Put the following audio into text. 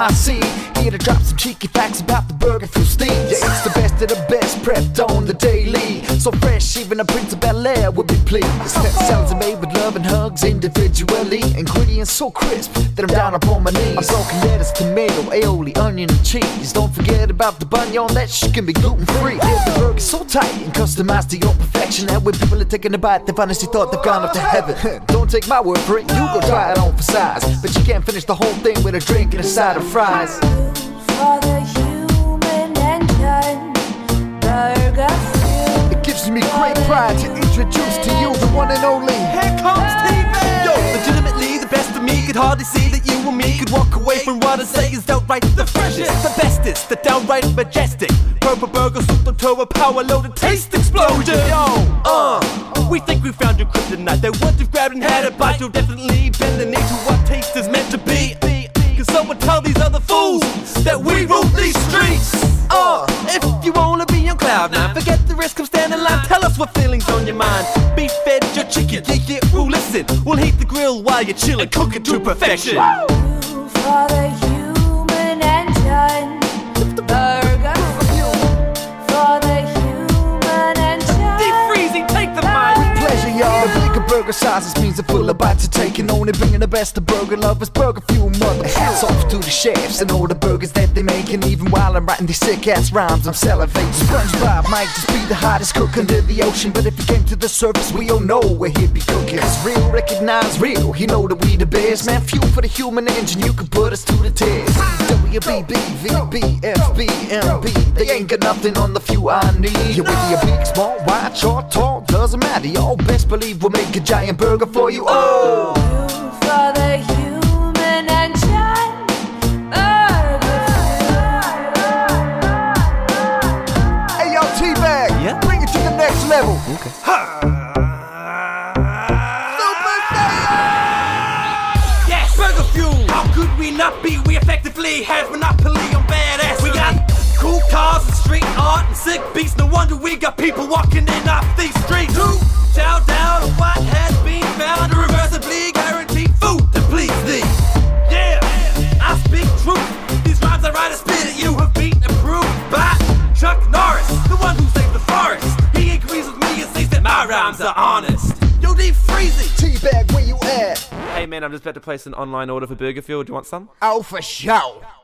my seat. Here to drop some cheeky facts about the Burger Fuel steam. Yeah, it's the best of the best, prepped on the daily. So fresh, even a Prince of Bel-Air would be pleased. Salads are made with love and hugs individually. Ingredients so crisp that I'm down upon my knees. I'm talking lettuce, tomato, aioli, onion, and cheese. Don't forget about the bunion, that shit can be gluten-free. Yeah, the burger's so tight and customized to your perfection that when people are taking a bite, they've honestly thought they've gone up to heaven. Don't take my word for it, you go try it on for size. But you can't finish the whole thing with a drink and a side of fries. For the human engine, Burger Fuel. It gives me great pride to introduce to you the one and only. Here comes TV! Yo, legitimately the best of me. Could hardly see that you and me could walk away from what I say is outright the freshest, the bestest, the downright majestic. Purple burger, super turbo, power loaded taste explosion. Yo, we think we found your kryptonite. That once you've grabbed and had a bite, you'll definitely bend the knee to what taste is meant to be. Can someone tell these other fools that we rule these streets? If you wanna be on cloud nine, forget the risk of standing in line. Tell us what feelings on your mind. Beef fed your chicken, yeah, ooh, listen. We'll heat the grill while you're chillin', cook it to perfection. For the human engine, Burger Fuel. For the human engine. Deep freezing, take the mic. With pleasure, y'all. The bigger burger sizes means a fuller bite to take. And only bringing the best of burger lovers, Burger Fuel, mother. Hats off to the chefs and all the burgers that they make. And even while I'm writing these sick ass rhymes, I'm salivating. SpongeBob might just be the hottest cook under the ocean, but if you came to the surface, we all know where he'd be cooking. Cause real recognize real, he know that we the best. Man, fuel for the human engine, you can put us to the test. WBB, VB, FB, MB, they ain't got nothing on the fuel I need. Yeah, whether you're big, small, wide, short, tall, doesn't matter. Y'all best believe we'll make a giant burger for you. Oh! For the human engine, Burger Fuel. Hey, yo, T-Bag, Yeah? bring it to the next level. Okay. Yes, Burger Fuel. How could we not be? We effectively have monopoly on badass. We got cool cars and street art and sick beats. No wonder we got people walking in off these streets. Shout down to what has been found. Irreversibly guaranteed food to please thee. Yeah, I speak truth. These rhymes I write and spit at you have been approved by Chuck Norris, the one who saved the forest. He agrees with me and says that my rhymes are honest. Yo, deep freezing. T-Bag, where you at? Hey man, I'm just about to place an online order for Burger Fuel. Do you want some? Oh, for sure.